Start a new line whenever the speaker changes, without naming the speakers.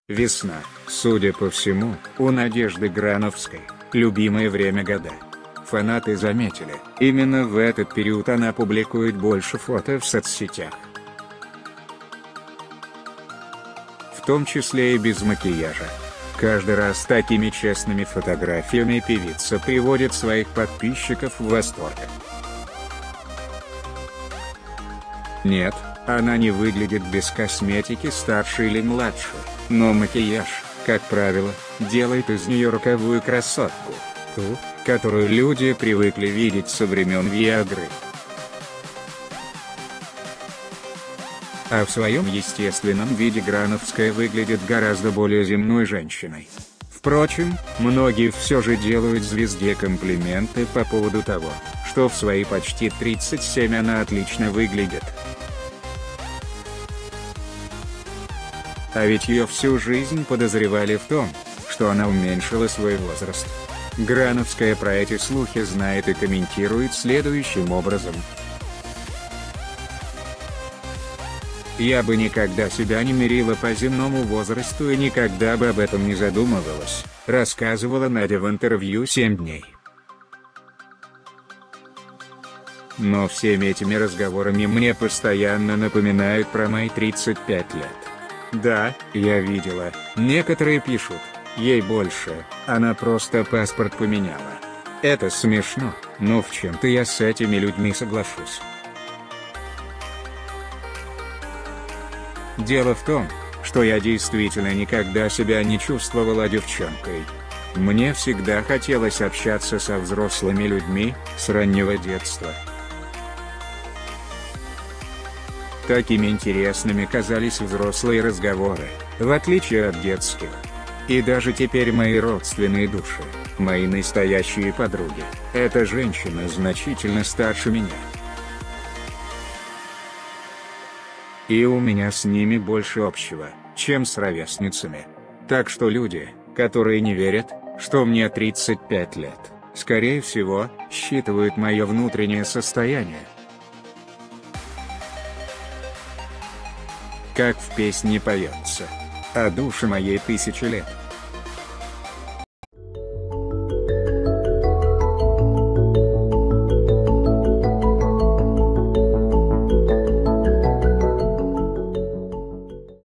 Весна, судя по всему, у Надежды Грановской любимое время года. Фанаты заметили, именно в этот период она публикует больше фото в соцсетях. В том числе и без макияжа. Каждый раз такими честными фотографиями певица приводит своих подписчиков в восторг. Нет, она не выглядит без косметики старше или младше, но макияж, как правило, делает из нее роковую красотку. Ту, которую люди привыкли видеть со времен Виагры. А в своем естественном виде Грановская выглядит гораздо более земной женщиной. Впрочем, многие все же делают звезде комплименты по поводу того, что в свои почти 37 она отлично выглядит. А ведь ее всю жизнь подозревали в том, что она уменьшила свой возраст. Грановская про эти слухи знает и комментирует следующим образом. «Я бы никогда себя не мерила по земному возрасту и никогда бы об этом не задумывалась», рассказывала Надя в интервью «7 дней». Но всеми этими разговорами мне постоянно напоминают про мои 35 лет. Да, я видела, некоторые пишут, ей больше, она просто паспорт поменяла. Это смешно, но в чем-то я с этими людьми соглашусь. Дело в том, что я действительно никогда себя не чувствовала девчонкой. Мне всегда хотелось общаться со взрослыми людьми, с раннего детства. Такими интересными казались взрослые разговоры, в отличие от детских. И даже теперь мои родственные души, мои настоящие подруги, эта женщина значительно старше меня. И у меня с ними больше общего, чем с ровесницами. Так что люди, которые не верят, что мне 35 лет, скорее всего, считывают мое внутреннее состояние. Как в песне поется: «А душе моей 1000 лет».